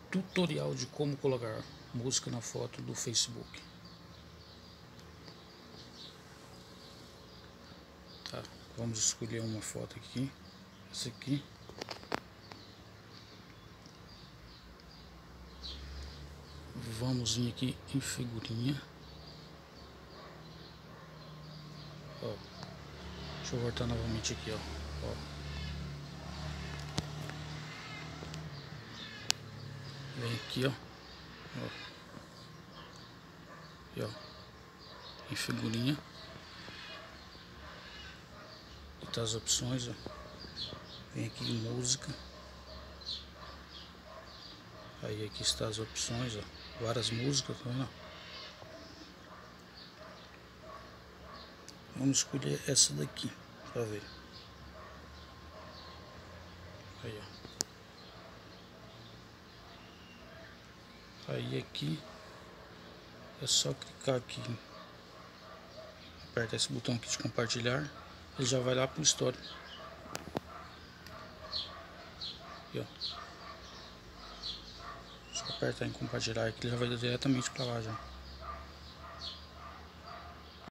Tutorial de como colocar música na foto do Facebook. Tá, vamos escolher uma foto aqui, essa aqui. Vamos vir aqui em figurinha. Ó, deixa eu voltar novamente aqui, ó. Vem aqui, ó. E, ó, em figurinha. E tá as opções, ó. Vem aqui em música. Aí aqui está as opções, ó. Várias músicas, tá vendo? Vamos escolher essa daqui para ver. Aí, ó. Aí aqui é só clicar aqui, aperta esse botão aqui de compartilhar, ele já vai lá para o histórico. Aqui, ó. Só apertar em compartilhar aqui, ele já vai diretamente para lá já.